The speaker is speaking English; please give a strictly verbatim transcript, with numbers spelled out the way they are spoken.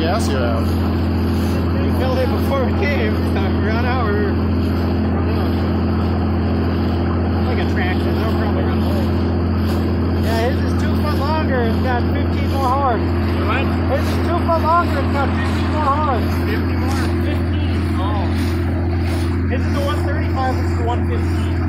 gas you have? We filled it before we came. We're on out. We're like a tractor. That'll probably run away. Yeah, his is two foot longer. It's got fifteen more horse. What? His is two foot longer. It's got fifteen more horse. fifty more? fifteen. Oh. His is the one thirty-five. This is the one fifteen.